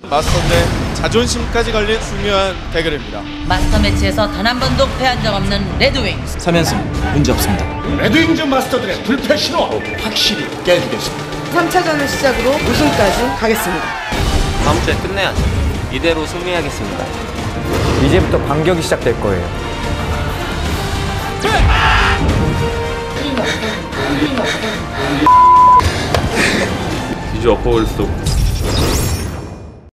마스터들의 자존심까지 걸린 중요한 대결입니다. 마스터 매치에서 단 한 번도 패한 적 없는 레드윙스 3연승 문제 없습니다. 레드윙즈 마스터들의 불패 신호 확실히 깨주겠습니다. 3차전을 시작으로 우승까지 가겠습니다. 다음 주에 끝내야죠. 이대로 승리하겠습니다. 이제부터 반격이 시작될 거예요. Did you upload stuff?